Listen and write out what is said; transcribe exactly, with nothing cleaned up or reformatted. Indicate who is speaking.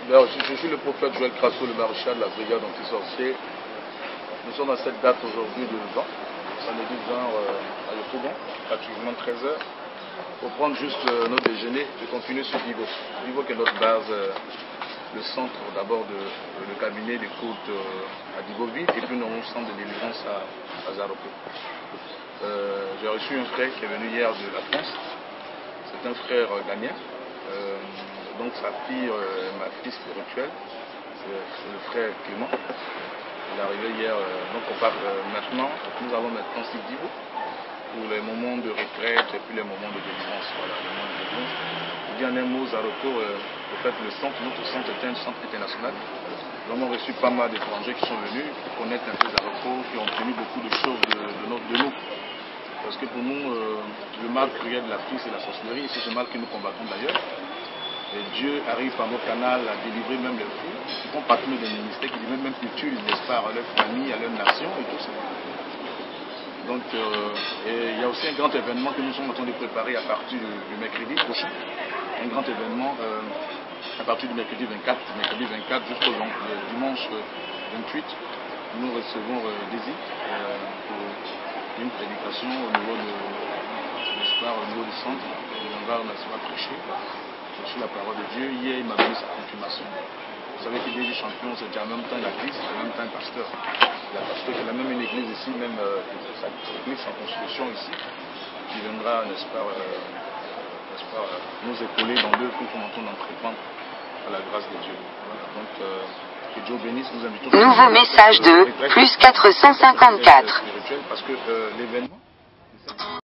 Speaker 1: Alors, je, je suis le prophète Joël Crasso, le maréchal de la brigade anti-sorcier. Nous sommes à cette date aujourd'hui de vingt, samedi vingt euh, à Yopougon, pratiquement treize heures, pour prendre juste euh, notre déjeuner et continuer sur Divo. Divo qui est notre base, euh, le centre d'abord de, de le cabinet des côtes euh, à Divoville et puis notre centre de délivrance à, à Zaropo. Euh, J'ai reçu un frère qui est venu hier de la France. C'est un frère euh, ghanéen. Euh, donc sa fille, euh, ma fille spirituelle, c'est le frère Clément. Il est arrivé hier, euh, donc on part euh, maintenant, nous allons maintenant sur Divo pour les moments de retraite et puis les moments de délivrance. Voilà, les moments de délivrance. Je dis en un mot, Zaropo, euh, en fait le centre, notre centre est un centre international. Nous avons reçu pas mal d'étrangers qui sont venus pour connaître un peu Zaropo, qui ont obtenu beaucoup de choses de, de, notre, de nous. Parce que pour nous, euh, le mal cruel de l'Afrique, c'est la sorcellerie, et c'est ce mal que nous combattons d'ailleurs. Et Dieu arrive par nos canaux à délivrer même les fous, qui font partie des ministères, qui deviennent même utiles, n'est-ce pas, à leur famille, à leur nation et tout ça. Donc, euh, et il y a aussi un grand événement que nous sommes en train de préparer à partir du, du mercredi prochain. Un grand événement euh, à partir du mercredi vingt-quatre, mercredi vingt-quatre jusqu'au dimanche vingt-huit. Nous recevons euh, Désir euh, pour une prédication au niveau de l'espoir, au niveau du centre. On va, on va prêcher sur la parole de Dieu. Hier, il m'a donné sa confirmation. Vous savez qu'il est champion, c'est en même temps l'église, en même temps un pasteur. La pasteur qui a même une église ici, même euh, sa église en construction ici, qui viendra, n'est-ce pas, euh, n'est-ce pas euh, nous épauler dans l'œuvre que nous sommes en train d'entreprendre à la grâce de Dieu. Voilà. Donc, euh, que Dieu bénisse, nous invitons.
Speaker 2: Nouveau message de plus quatre cent cinquante-quatre.
Speaker 1: Parce que euh, l'événement.